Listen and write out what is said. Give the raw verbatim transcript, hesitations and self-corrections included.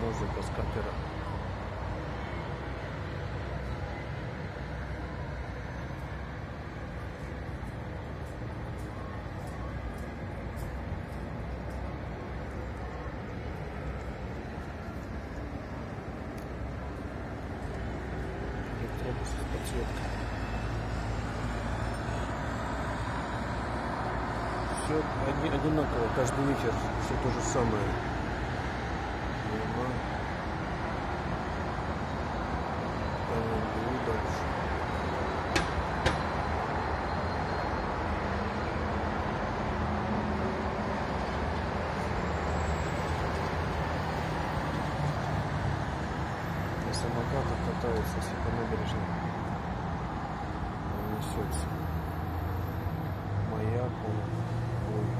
музыка с катера. Электробус с подсветкой. Все одинаково, каждый вечер все то же самое. На самокатах катаются, если по набережной он несется. Маяк, он, ой.